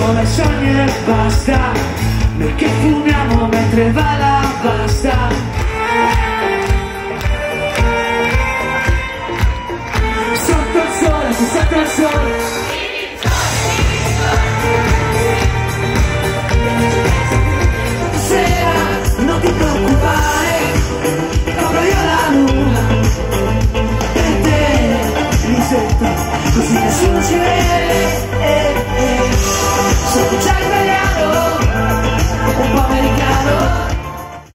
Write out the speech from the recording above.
solo ai sogni e basta. Noi che fumiamo mentre va la pasta. Sotto il sole, sotto il sole,